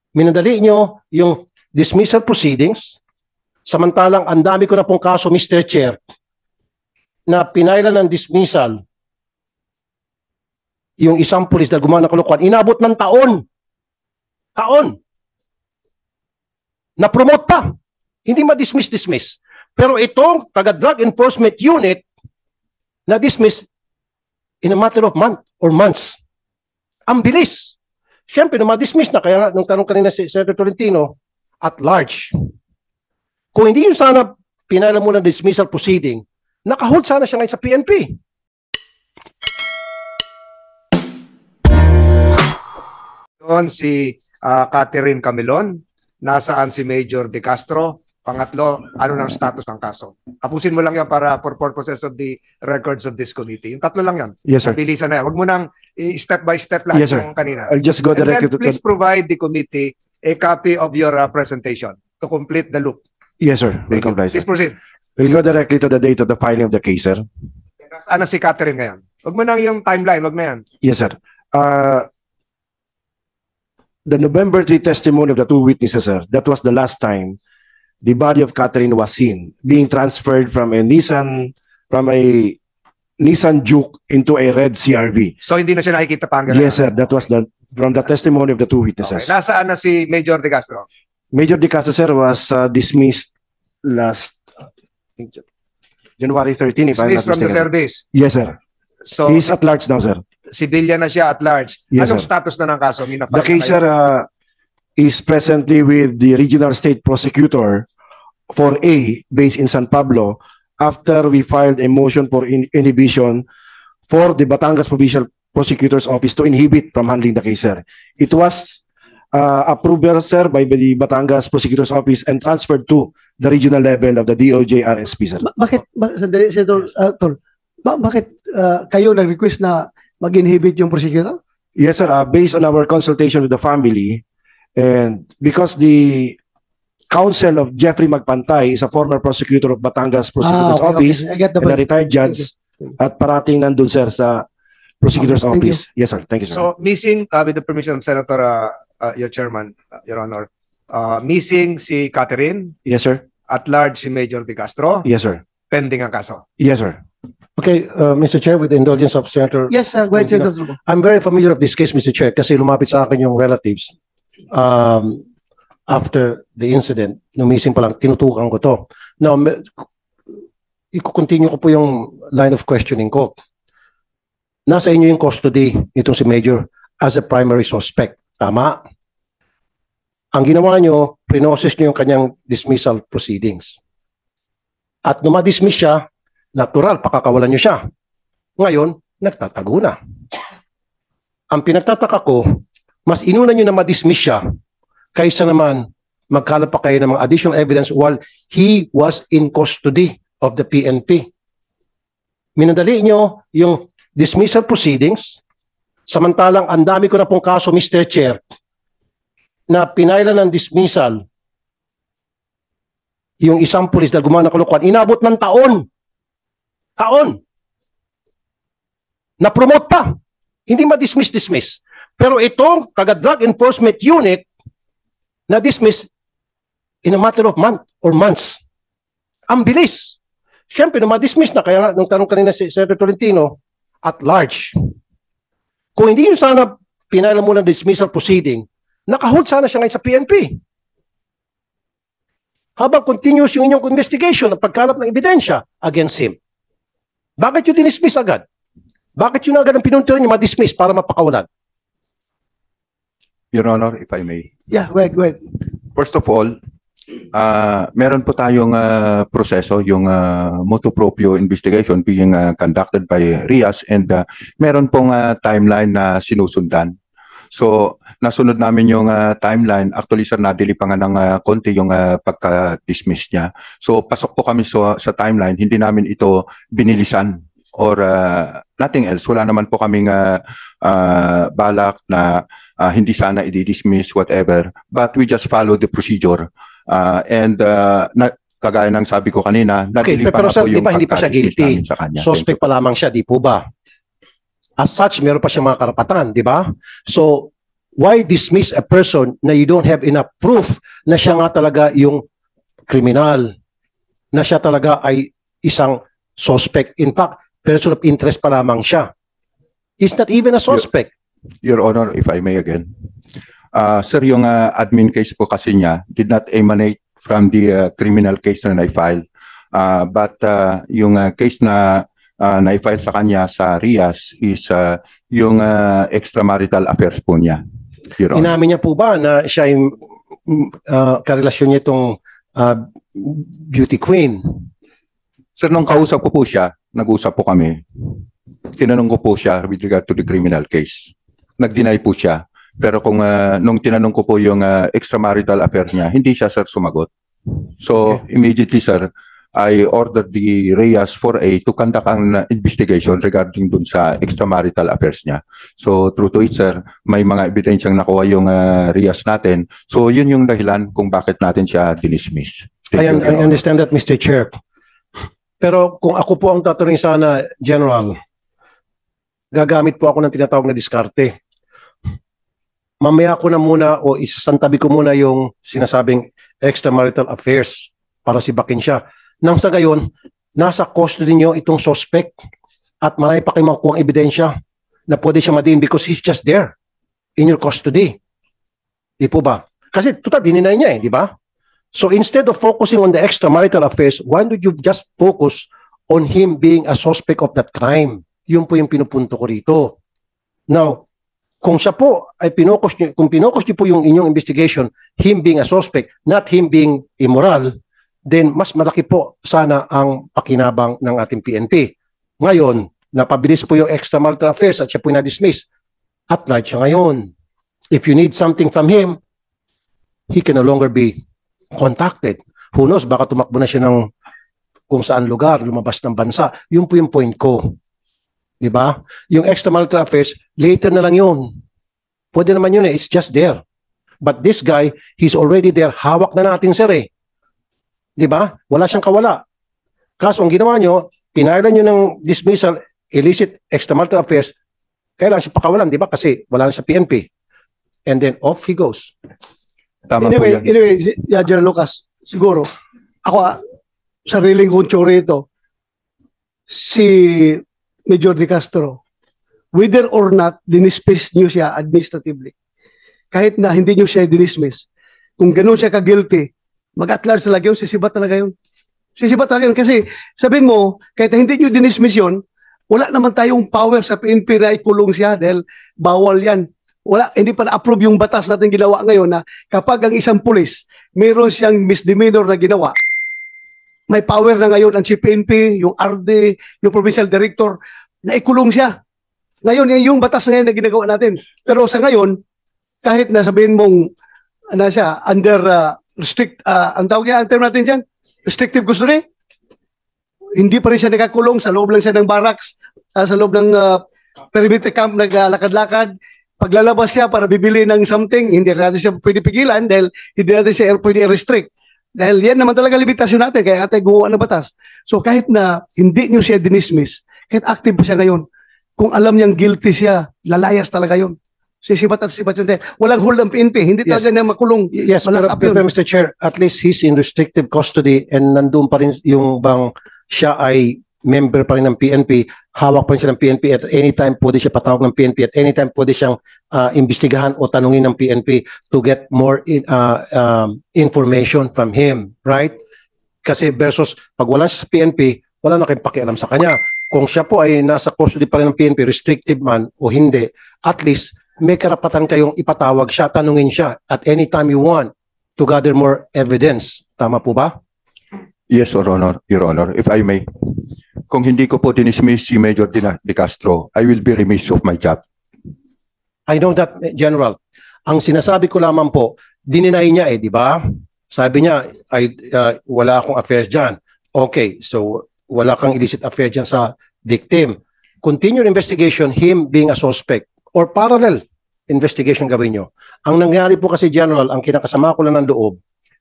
Minadali nyo yung dismissal proceedings, samantalang ang dami ko na pong kaso, Mr. Chair, na pinailan ng dismissal yung isang pulis na gumawa ng kalokohan, inabot ng taon. Taon. Na-promote pa. Hindi ma-dismiss. Pero itong taga-drug enforcement unit na-dismiss in a matter of month or months. Ang bilis. Siyempre, na ma-dismiss na. Kaya nga, nung tanong kanina si Senator Tolentino, at large. Kung hindi yun sana pinailan mo ng dismissal proceeding, nakahold sana siya ngayon sa PNP. Doon si Catherine Camilon, nasaan si Major De Castro, pangatlo, ano ng status ng kaso. Tapusin mo lang yan para for purposes of the records of this committee. Yung tatlo lang yan. Yes, sir. Bilisan na yan. Huwag mo nang step by step lang Yes, sir. yung kanina. I'll just go And directly then please provide the committee a copy of your presentation to complete the loop. Yes, sir. Will Thank you. comply, sir. Please proceed. We'll go directly to the date of the filing of the case, sir. Ano si Catherine ngayon? Huwag mo nang yung timeline. Huwag na yan. Yes, sir. The November 3 testimony of the two witnesses, sir, that was the last time the body of Catherine was seen being transferred from a Nissan Juke into a red CRV. So hindi na siya nakikita pa hanggang Yes, sir. That was from the testimony of the two witnesses. Okay. Nasaan na si Major De Castro? Major De Castro, sir, was dismissed last January 13, if I'm not Dismissed from the mistaken. service. Yes, sir. So He's at large now, sir. civilian na siya at large. Yes, Anong sir. status na ng kaso? The case, sir, is presently with the Regional State Prosecutor for A, based in San Pablo, after we filed a motion for inhibition for the Batangas Provincial Prosecutor's Office to inhibit from handling the case, sir. It was approved, sir, by the Batangas Prosecutor's Office and transferred to the regional level of the DOJ RSP, sir. Sandali, Senator Tol, bakit kayo nag-request na mag-inhibit yung prosecutor? Yes, sir. Based on our consultation with the family, and because the counsel of Jeffrey Magpantay is a former prosecutor of Batangas Prosecutor's Office, I get the and a point. retired judge, at parating nandun, sir, sa Prosecutor's Okay, thank Office. Yes, sir. Thank you, sir. So missing, with the permission of Senator, your chairman, your honor, missing si Catherine, Yes, sir. at large si Major De Castro, Yes, sir. pending ang kaso. Yes, sir. Okay, Mr. Chair, with the indulgence of Senator, Yes, go ahead, Senator Tulfo. I'm very familiar of this case, Mr. Chair, kasi lumapit sa akin yung relatives. After the incident, numising pa lang, tinutukan ko to. Now, i-continue ko po yung line of questioning ko. Nasa inyo yung custody nitong si Major as a primary suspect. Tama? Ang ginawa nyo, pre-process nyo yung kanyang dismissal proceedings. At nung ma-dismiss siya, natural, pakakawalan nyo siya. Ngayon, nagtatago na. Ang pinagtataka ko, mas inuna nyo na ma-dismiss siya kaysa naman magkalap pa kayo ng mga additional evidence while he was in custody of the PNP. Minadali nyo yung dismissal proceedings, samantalang ang dami ko na pong kaso, Mr. Chair, na pinailan ng dismissal yung isang pulis na gumawa ng kalokohan, inabot ng taon. Taon. Na-promote pa. Hindi ma-dismiss. Pero itong taga-drug enforcement unit na-dismiss in a matter of month or months. Ang bilis. Siyempre, na ma-dismiss na. Kaya nga, nung tanong kanina si Senator Tolentino, at large. Kung hindi yun sana pinailan mo ng dismissal proceeding, nakahold sana siya ngayon sa PNP. Habang continuous yung inyong investigation at pagkalap ng ebidensya against him. Bakit yung dinismiss agad? Bakit yun agad ang pinunturan niyo ma-dismiss para mapakawalan? Your Honor, if I may. Yeah, go ahead. First of all, meron po tayong proseso, yung motu proprio investigation being conducted by RIAS, and meron pong timeline na sinusundan. So, nasunod namin yung timeline. Actually, sir, nadili pa nga ng konti yung pagka-dismiss niya. So, pasok po kami sa timeline. Hindi namin ito binilisan or nothing else. Wala naman po kaming balak na hindi sana i-dismiss, whatever. But we just follow the procedure. Kagaya ng sabi ko kanina, Okay, nadili pa pero nga sir, po di yung ba hindi pa siya pagka-dismiss guilty? namin sa kanya. Suspect pa lamang siya, di po ba? As such, meron pa siyang mga karapatan, di ba? So, Why dismiss a person na you don't have enough proof na siya nga talaga yung kriminal, na siya talaga ay isang suspect. In fact, person of interest pa lamang siya. He's not even a suspect. Your Honor, if I may again. Sir, yung admin case po kasi niya did not emanate from the criminal case na na-file. But yung case na na-file sa kanya sa RIAS is yung extramarital affairs po niya. Your Honor. Inamin niya po ba na siya yung karelasyon niya itong beauty queen? Sir, nung kausap ko po siya, nag-usap po kami. Tinanong ko po siya with regard to the criminal case. Nag-deny po siya. Pero kung nung tinanong ko po yung extramarital affair niya, hindi siya, sir, sumagot. So, immediately, sir, I ordered the RIAS 4A to conduct an investigation regarding dun sa extramarital affairs niya. So, true to it, sir, may mga ebidensyang nakuha yung RIAS natin. So, yun yung dahilan kung bakit natin siya dinismiss. I understand that, Mr. Chair. Pero kung ako po ang tatanungin sana, General, gagamit po ako ng tinatawag na diskarte. Mamaya ko na muna o isasantabi ko muna yung sinasabing extramarital affairs para sibakin siya. Nang sa gayon, nasa custody niyo itong suspect at marami pa kayong makukuha ang ebidensya na pwede siya madiin because he's just there in your custody. Di po ba? Kasi total, dininay niya di ba? So instead of focusing on the extramarital affairs, why don't you just focus on him being a suspect of that crime? Yun po yung pinupunto ko rito. Now, kung siya po ay pinokos niyo, kung pinokos niyo po yung inyong investigation, him being a suspect, not him being immoral, then mas malaki po sana ang pakinabang ng ating PNP. Ngayon, napabilis po yung extramarital affairs at siya po na-dismiss. At large siya ngayon. If you need something from him, he can no longer be contacted. Who knows, baka tumakbo na siya ng kung saan lugar, lumabas ng bansa. Yun po yung point ko. Diba? Yung extramarital affairs, later na lang yun. Pwede naman yun it's just there. But this guy, he's already there. Hawak na natin, sir eh. Diba? Wala siyang kawala. Kaso ang ginawa nyo, pinailan nyo ng dismissal, illicit extramarital affairs, kailangan siya pakawalan, diba? Kasi wala na sa PNP. And then off he goes. Tama po yan. Anyway, General Lucas, siguro, ako, sariling kong tsuri ito, si Major De Castro, whether or not dinismiss nyo siya administratively, kahit na hindi nyo siya dinismiss, kung ganun siya ka-guilty, mag-at-large talaga yun, sisibat talaga yun. Sisibat talaga yun. Kasi sabihin mo, kahit hindi nyo dinismiss yun, wala naman tayong power sa PNP na ikulong siya dahil bawal yan. Wala, hindi pa na-approve yung batas natin ginawa ngayon na kapag ang isang pulis, mayroon siyang misdemeanor na ginawa, may power na ngayon ang CPNP, yung RD, yung provincial director, na ikulong siya. Ngayon, yung batas ngayon na ginagawa natin. Pero sa ngayon, kahit na sabihin mong siya, under ang tawag niya, ang term natin dyan, restrictive custody, hindi pa rin siya nakakulong, sa loob lang siya ng barracks, sa loob ng perimeter camp, naglalakad-lakad. Paglalabas siya para bibili ng something, hindi natin siya pwede pigilan dahil hindi natin siya pwede restrict. Dahil yan naman talaga limitasyon natin, kaya natin gumawa ng batas. So kahit na hindi nyo siya dinismiss, kahit active pa siya ngayon, kung alam niyang guilty siya, lalayas talaga yun. Sisibat at sisibat yun. Walang hold ang PNP, hindi talaga niya makulong. Yes, pero Mr. Chair, at least he's in restrictive custody and nandun pa rin yung bang siya ay member pa rin ng PNP, hawak pa rin siya ng PNP at anytime pwede siya patawag ng PNP at anytime pwede siyang imbestigahan o tanungin ng PNP to get more information from him, right? Kasi versus pag wala siya sa PNP, wala na kayong pakialam sa kanya. Kung siya po ay nasa custody pa rin ng PNP, restrictive man o hindi, at least may karapatan kayong ipatawag siya, tanungin siya at anytime you want to gather more evidence. Tama po ba? Yes, Your Honor, if I may. Kung hindi ko po dinismiss si Major De Castro, I will be remiss of my job. I know that, General. Ang sinasabi ko lamang po, dininay niya di ba? Sabi niya, wala akong affairs dyan. Okay, so wala kang illicit affair dyan sa victim. Continue investigation, him being a suspect or parallel investigation gawin nyo. Ang nangyari po kasi, General, ang kinakasama ko lang ng loob,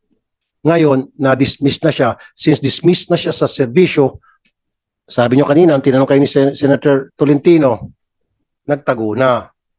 ngayon, na-dismiss na siya. Since dismiss na siya sa serbisyo, sabi nyo kanina, ang tinanong kayo ni Senator Tolentino, nagtago na.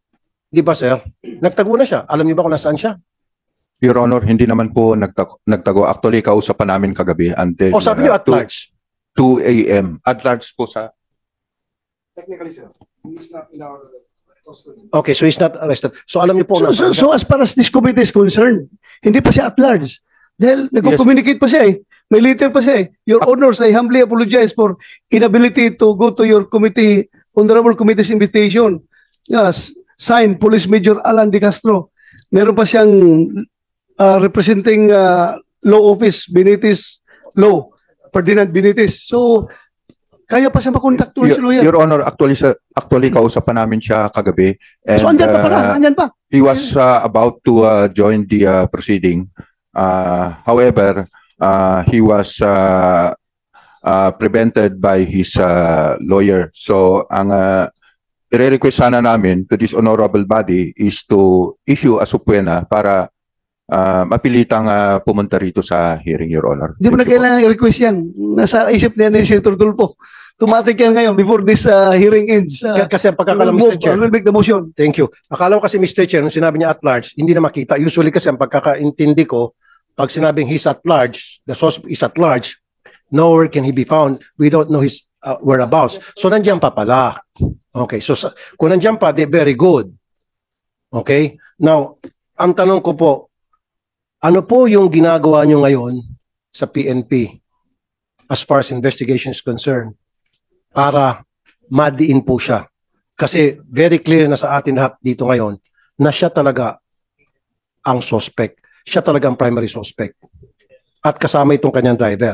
Di ba, sir? Nagtago na siya. Alam niyo ba kung nasaan siya? Your Honor, hindi naman po nagtago. Actually, kausapan namin kagabi until O sabi niyo at large. 2 a.m. At large po sa... Technically, sir, he is not in our Okay, so he's not arrested. So alam niyo po So, nasaan siya. so as far as this committee is concerned, hindi pa siya at large. Dahil nagko-communicate pa siya eh. May letter pa siya eh. Your honors, I humbly apologize for inability to go to your committee, honorable committee's invitation. Yes, signed, Police Major Alan De Castro. Meron pa siyang representing law office, Benitez Law, Ferdinand Benitez. So, kaya pa siya makontak to si lawyer. Your Honor, actually kausapan namin siya kagabi. And, So, andyan pa pala, andyan pa. he was about to join the proceeding. However, he was prevented by his lawyer. So, ang i-request sana namin to this honorable body is to issue a subpoena para mapilitang pumunta rito sa hearing, Your Honor. Hindi mo na Thank you po. kailangan i-request yan. Nasa isip niya ni Senator Tulfo. Tumatik yan ngayon before this hearing ends. Kasi ang pagkakala, Mr. Chair. I will make the motion. Thank you. Akala ko kasi, Mr. Chair, nung sinabi niya at large, hindi na makita. Usually kasi ang pagkakaintindi ko, pag sinabing he's at large, the suspect is at large, nowhere can he be found. We don't know his whereabouts. So nandiyan pa pala. Okay, so kung nandiyan pa, very good. Okay? Now, ang tanong ko po, ano po yung ginagawa nyo ngayon sa PNP as far as investigation is concerned para madiin po siya? Kasi very clear na sa atin lahat dito ngayon na siya talaga ang suspect. Siya talaga ang primary suspect. At kasama itong kanyang driver.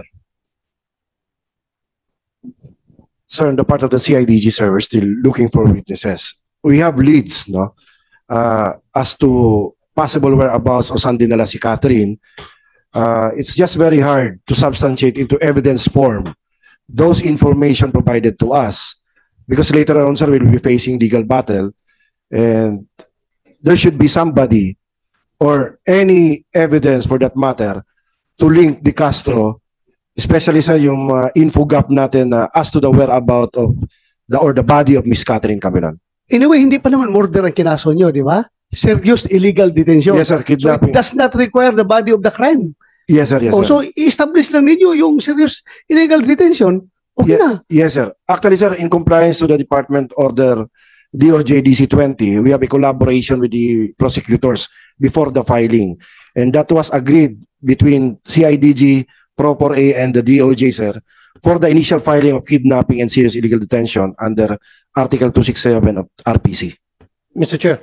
Sir, on the part of the CIDG, sir, we're still looking for witnesses. We have leads, no, as to possible whereabouts o saan dinala si Catherine. It's just very hard to substantiate into evidence form those information provided to us, because later on, sir, we'll be facing legal battle, and there should be somebody or any evidence for that matter to link De Castro, especially sa yung info gap natin as to the whereabout of the body of Miss Catherine Cameron. Anyway, hindi pa naman murder ang kinaso nyo, di ba? Serious illegal detention. Yes, sir, So it kidnapping. does not require the body of the crime. Yes, sir, yes, Oh, sir. so i-establish lang ninyo yung serious illegal detention. Okay na. Yes, sir. Actually, sir, in compliance to the Department Order DOJ DC-20, we have a collaboration with the prosecutors before the filing. And that was agreed between CIDG, Proper A, and the DOJ, sir, for the initial filing of kidnapping and serious illegal detention under Article 267 of RPC. Mr. Chair,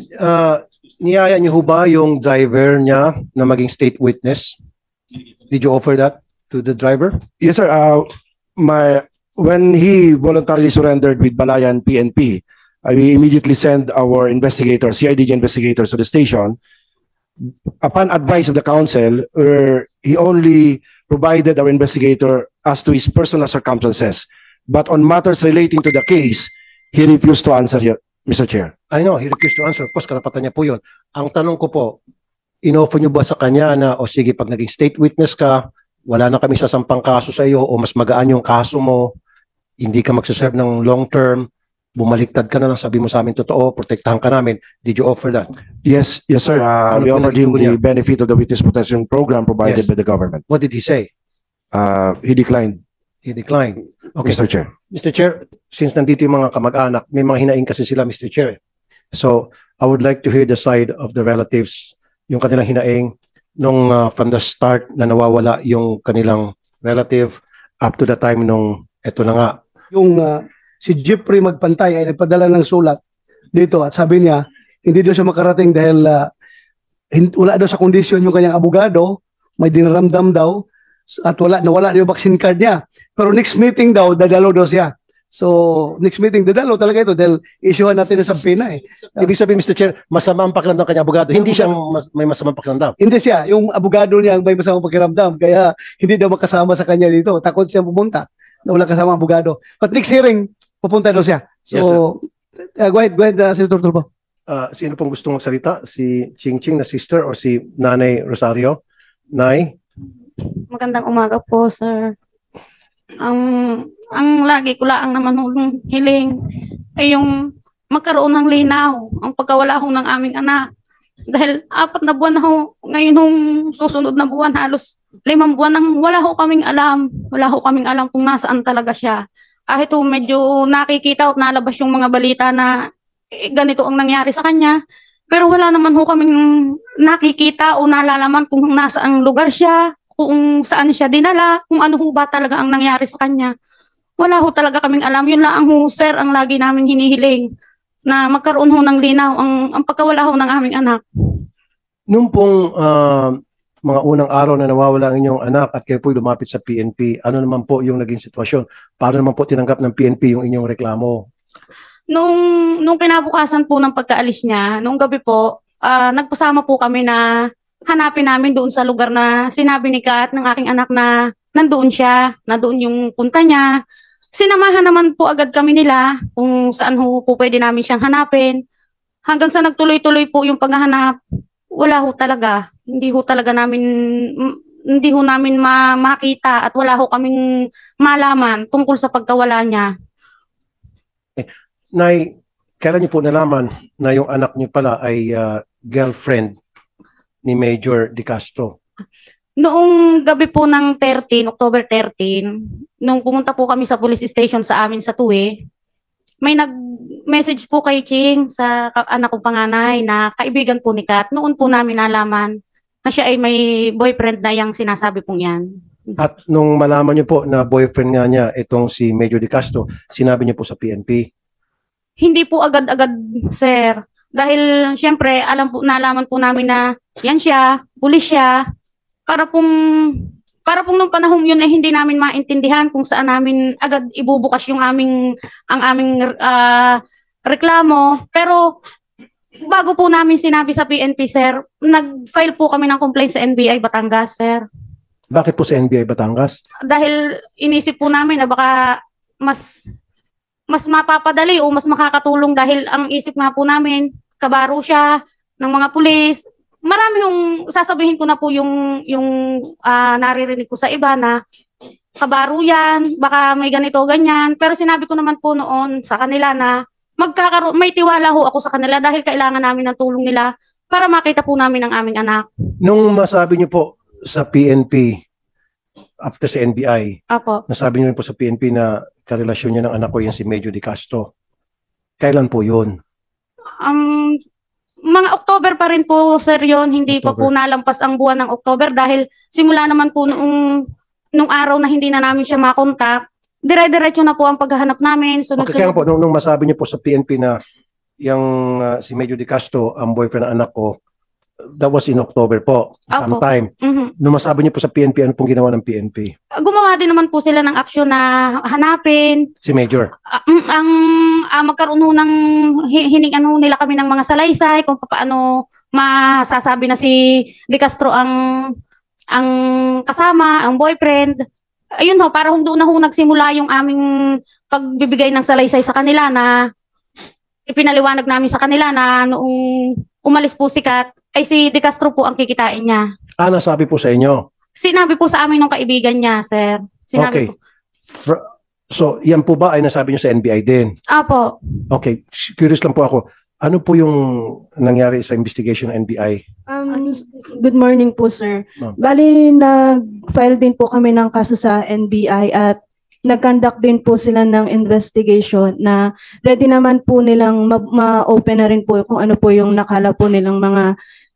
niyaya niyo ho ba yung driver niya na maging state witness? Did you offer that to the driver? Yes, sir. When he voluntarily surrendered with Balayan PNP, we immediately sent our investigators, CIDG investigators, to the station. Upon advice of the council, he only provided our investigator as to his personal circumstances. But on matters relating to the case, he refused to answer here, Mr. Chair. I know, he refused to answer. Of course, karapatan niya po yun. Ang tanong ko po, in-offer niyo ba sa kanya na, o sige, pag naging state witness ka, wala na kami sasampang kaso sa iyo, o mas magaan yung kaso mo, hindi ka magsaserve ng long term, bumaliktad ka na lang, sabi mo sa amin totoo, protektahan ka namin. Did you offer that? Yes, yes, sir. Ano We offered him pinag-itubo niya? the benefit of the witness protection program provided Yes. by the government. What did he say? He declined, He declined. Okay. Mr. Chair. Mr. Chair, since nandito yung mga kamag-anak, may mga hinaing kasi sila, Mr. Chair. So, I would like to hear the side of the relatives, yung kanilang hinaing, nung from the start na nawawala yung kanilang relative up to the time nung eto na nga. Yung si Jeffrey Magpantay ay nagpadala ng sulat dito at sabi niya, hindi daw siya makarating dahil wala daw sa kondisyon yung kanyang abogado, may dinaramdam daw, at nawala yung vaccine card niya. Pero next meeting daw, dadalo daw siya. So, next meeting, dadalo talaga ito dahil issuehan natin sa pina eh. Ibig sabihin, Mr. Chair, masama ang pakiramdam ng kanyang abogado. Hindi siya may masamang pakiramdam. Hindi siya, yung abogado niya ang may masamang pakiramdam, kaya hindi daw makasama sa kanya dito. Takot siya pumunta na wala kasama abogado. But next hearing, pupunta daw siya. So, Yes, go ahead, Senator Turbo. Sino pong gustong magsalita? Si Ching Ching na sister or si Nanay Rosario? Nay? Magandang umaga po, sir. Ang lagi ko lang naman hulong hiling ay yung magkaroon ng linaw ang pagkawala ho ng aming anak. Dahil 4 na buwan na ho, ngayon hong susunod na buwan, halos 5 buwan nang wala ho kaming alam. Wala ho kaming alam kung nasaan talaga siya. Kahit ho medyo nakikita at nalabas yung mga balita na ganito ang nangyari sa kanya. Pero wala naman ho kaming nakikita o nalalaman kung nasaan lugar siya, kung saan siya dinala, kung ano ho ba talaga ang nangyari sa kanya. Wala ho talaga kaming alam. Yun lang ho, sir, ang lagi namin hinihiling na magkaroon ho ng linaw ang pagkawala ho ng aming anak. Nung pong mga unang araw na nawawala ang inyong anak at kayo po'y lumapit sa PNP, ano naman po yung naging sitwasyon? Paano naman po tinanggap ng PNP yung inyong reklamo? Nung kinabukasan po ng pagkaalis niya, nung gabi po, nagpasama po kami na hanapin namin doon sa lugar na sinabi ni Kat ng aking anak na nandoon siya, na doon yung punta niya. Sinamahan naman po agad kami nila kung saan ho po pwede namin siyang hanapin. Hanggang sa nagtuloy-tuloy po yung paghahanap, wala ho talaga. Hindi ho namin makita at wala ho kaming malaman tungkol sa pagkawala niya. Nay, kailan niyo po nalaman na yung anak niyo pala ay girlfriend ni Major De Castro? Noong gabi po ng October 13, nung pumunta po kami sa police station sa amin sa Tuwe, may nag-message po kay Ching sa anak kong panganay na kaibigan po ni Kat. Noon po namin nalaman na siya ay may boyfriend na yung sinasabi pong yan. At nung malaman niyo po na boyfriend nga niya itong si Major De Castro, sinabi niyo po sa PNP? Hindi po agad-agad, sir. Dahil syempre, nalaman po namin na yan siya, pulis siya. Para pong nung panahon yun ay hindi namin maintindihan kung saan namin agad ibubukas ang aming reklamo. Pero bago po namin sinabi sa PNP, sir, nag-file po kami ng complaint sa NBI Batangas, sir. Bakit po sa NBI Batangas? Dahil inisip po namin na baka mas mapapadali o mas makakatulong dahil ang isip nga po namin, kabaro siya ng mga pulis. Marami yung sasabihin ko na po yung naririnig ko sa iba na kabaro yan, baka may ganito ganyan. Pero sinabi ko naman po noon sa kanila na may tiwala ho ako sa kanila dahil kailangan namin ng tulong nila para makita po namin ang aming anak. Nung masabi niyo po sa PNP after sa NBI, Apo. nasabi niyo po sa PNP na karelasyon niya ng anak ko yan si Major De Castro. Kailan po yun? Mga October pa rin po, sir, yun. Hindi pa October. po nalampas ang buwan ng October dahil simula naman po nung araw na hindi na namin siya makontak, dire-diretso na po ang paghahanap namin. Okay, kaya po, nung masabi niyo po sa PNP na yung si Major De Castro, ang boyfriend ng anak ko, that was in October po, Apo. sometime. Nung masabi niyo po sa PNP, ano pong ginawa ng PNP? Gumawa din naman po sila ng aksyon na hanapin. Si Major? Magkaroon ho ng hiningan ho nila kami ng mga salaysay kung paano masasabi na si De Castro ang kasama, ang boyfriend. Ayun ho, para doon na ho nagsimula yung aming pagbibigay ng salaysay sa kanila na ipinaliwanag namin sa kanila na noong umalis po si Kat, ay si De Castro po ang kikitain niya. Nasabi po sa inyo? Sinabi po sa amin ng kaibigan niya, sir. Sinabi Okay. po. So, yan po ba ay nasabi niyo sa NBI din? Apo. Okay, curious lang po ako. Ano po yung nangyari sa investigation ng NBI? Good morning po, sir. Ma'am. Bali, nag-file din po kami ng kaso sa NBI at nag-conduct din po sila ng investigation na ready naman po nilang ma-open na rin po kung ano po yung nakala po nilang mga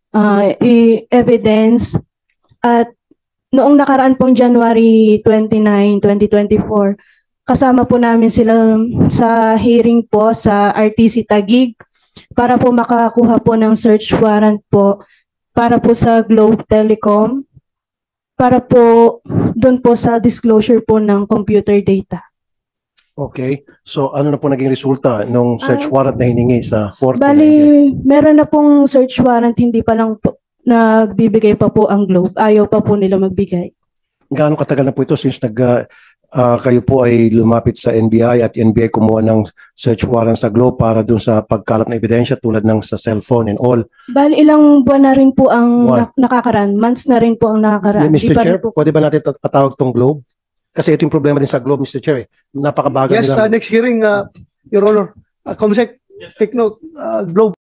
evidence. At noong nakaraan pong January 29, 2024, kasama po namin sila sa hearing po sa RTC Taguig para po makakuha po ng search warrant po para po sa Globe Telecom para po doon po sa disclosure po ng computer data. Okay. So, ano na po naging resulta nung search warrant na hiningi sa court? Bali, meron na pong search warrant, hindi pa lang po nagbibigay pa po ang Globe. Ayaw pa po nila magbigay. Gaano katagal na po ito since kayo po ay lumapit sa NBI at NBI kumuha ng search warrant sa Globe para dun sa pagkalap na ebidensya tulad ng sa cellphone and all? Bali, ilang buwan na rin po ang Buwan. nakakaraan. Months na rin po ang nakakaraan. Di Mr. pa Chair, rin po. pwede ba natin patawag tong Globe? Kasi ito yung problema din sa Globe, Mr. Chair. Napakabagal Yes, nila. next hearing, Your Honor. Comsec, take note, Globe